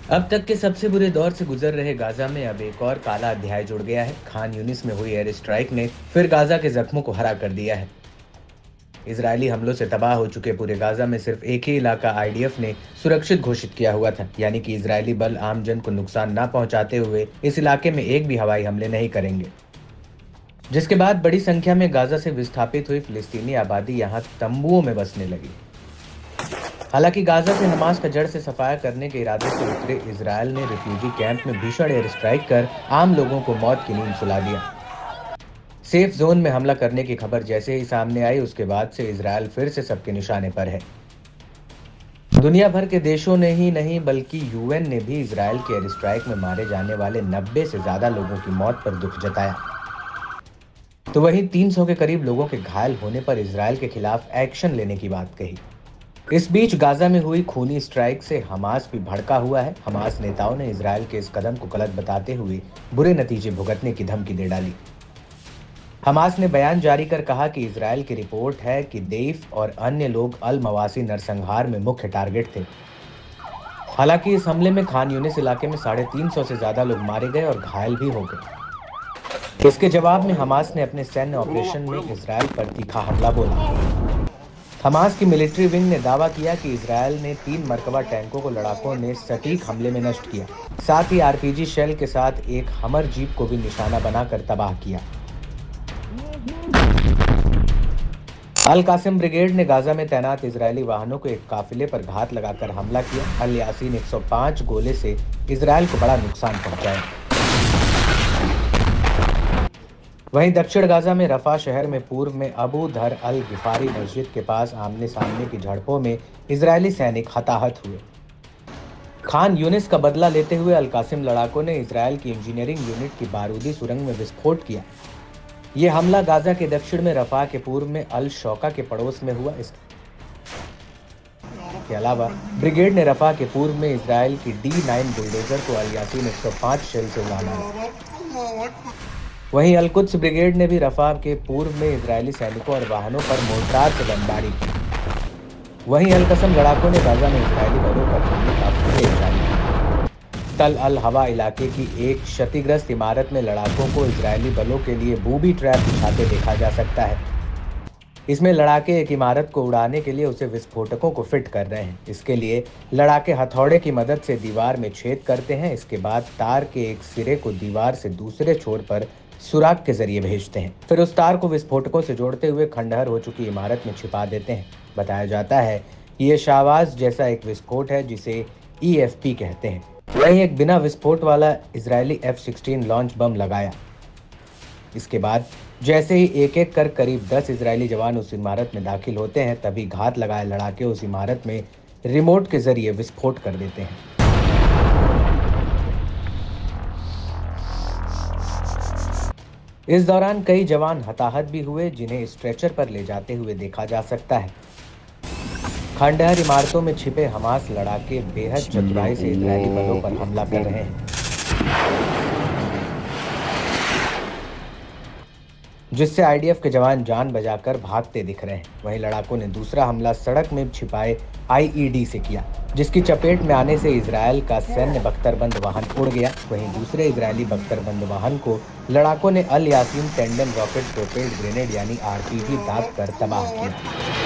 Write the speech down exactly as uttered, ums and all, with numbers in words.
अब तक के सबसे बुरे दौर से गुजर रहे गाजा में अब एक और काला अध्याय जुड़ गया है। खान यूनिस में हुई एयर स्ट्राइक ने फिर गाजा के जख्मों को हरा कर दिया है। इजरायली हमलों से तबाह हो चुके पूरे गाजा में सिर्फ एक ही इलाका आईडीएफ ने सुरक्षित घोषित किया हुआ था, यानी कि इजरायली बल आम जन को नुकसान न पहुंचाते हुए इस इलाके में एक भी हवाई हमले नहीं करेंगे। जिसके बाद बड़ी संख्या में गाजा से विस्थापित हुई फिलिस्तीनी आबादी यहां तंबुओं में बसने लगी। हालांकि गाजा से हमास का जड़ से सफाया करने के इरादे से उतरे इजरायल ने रिफ्यूजी कैंप में भीषण एयर स्ट्राइक कर आम लोगों को मौत की नींद सुला दिया। सेफ जोन में हमला करने की खबर जैसे ही सामने आई, उसके बाद से इजरायल फिर से सबके निशाने पर है। दुनिया भर के देशों ने ही नहीं बल्कि यूएन ने भी इजरायल के एयर स्ट्राइक में मारे जाने वाले नब्बे से ज्यादा लोगों की मौत पर दुख जताया। तो वहीं तीन सौ के करीब लोगों के घायल होने पर इजरायल के खिलाफ एक्शन लेने की बात कही। इस बीच गाजा में हुई खूनी स्ट्राइक से हमास भी भड़का हुआ है। हमास नेताओं ने इजरायल के इस कदम को गलत बताते हुए बुरे नतीजे भुगतने की धमकी दे डाली। हमास ने बयान जारी कर कहा कि इजरायल की रिपोर्ट है कि देफ और अन्य लोग अल मवासी नरसंहार में मुख्य टारगेट थे। हालांकि इस हमले में खान यूनिस इलाके में साढ़े तीन सौ से ज्यादा लोग मारे गए और घायल भी हो गए। इसके जवाब में हमास ने अपने सैन्य ऑपरेशन में इजरायल पर तीखा हमला बोला। हमास की मिलिट्री विंग ने दावा किया कि इजरायल ने तीन मरकबा टैंकों को लड़ाकों ने सटीक हमले में नष्ट किया। साथ ही आरपीजी शेल के साथ एक हमर जीप को भी निशाना बनाकर तबाह किया। अल कासिम ब्रिगेड ने गाजा में तैनात इजरायली वाहनों को एक काफिले पर घात लगाकर हमला किया। अल यासीन एक सौ पाँच गोले से इजरायल को बड़ा नुकसान पहुंचाया। वहीं दक्षिण गाजा में रफा शहर में पूर्व में अबू धर अल गिफारी मस्जिद के पास आमने सामने की झड़पों में इजरायली सैनिक हताहत हुए। खान यूनिस का बदला लेते हुए अल कासिम लड़ाकों ने इजरायल की इंजीनियरिंग यूनिट की बारूदी सुरंग में विस्फोट किया। यह हमला गाजा के दक्षिण में रफा के पूर्व में अल शौका के पड़ोस में हुआ। इसके अलावा ब्रिगेड ने रफा के पूर्व में इजरायल की डी नाइन बुलडोजर को अल यासीन एक सौ पाँच शेल से उड़ाना। वहीं अल कुद्स ब्रिगेड ने भी रफा के पूर्व में इजरायली सैनिकों और वाहनों पर मोर्टार से बमबारी की। वहीं अल कसम लड़ाकों ने गाजा में इजरायली बलों पर हमले का फुटेज जारी किया। तल अल हवा इलाके की एक क्षतिग्रस्त इमारत में लड़ाकों को इजरायली बलों के लिए बूबी ट्रैप बिछाते देखा जा सकता है। इसमें लड़ाके एक इमारत को उड़ाने के लिए उसे विस्फोटकों को फिट कर रहे हैं। इसके लिए लड़ाके हथौड़े की मदद से दीवार में छेद करते हैं। इसके बाद तार के एक सिरे को दीवार से दूसरे छोर पर सुराग के जरिए भेजते हैं। फिर उस तार को विस्फोटकों से जोड़ते हुए खंडहर हो चुकी इमारत में छिपा देते हैं। बताया जाता है कि ये शाहबाज जैसा एक विस्फोट है जिसे ई एफ पी कहते हैं। वहीं एक बिना विस्फोट वाला Israeli F sixteen launch bomb लगाया। इसके बाद जैसे ही एक एक कर करीब दस इजरायली जवान उस इमारत में दाखिल होते हैं, तभी घात लगाए लड़ाके उस इमारत में रिमोट के जरिए विस्फोट कर देते हैं। इस दौरान कई जवान हताहत भी हुए, जिन्हें स्ट्रेचर पर ले जाते हुए देखा जा सकता है। खंडहर इमारतों में छिपे हमास लड़ाके बेहद चतुराई से इजरायली बलों पर हमला कर रहे हैं, जिससे आईडीएफ के जवान जान बचाकर भागते दिख रहे हैं। वहीं लड़ाकों ने दूसरा हमला सड़क में छिपाए आईईडी से किया, जिसकी चपेट में आने से इजरायल का सैन्य बख्तरबंद वाहन उड़ गया। वहीं दूसरे इजरायली बख्तरबंद वाहन को लड़ाकों ने Al Yasin tandem rocket propelled grenade यानी आरपीजी दाग कर तबाह किया।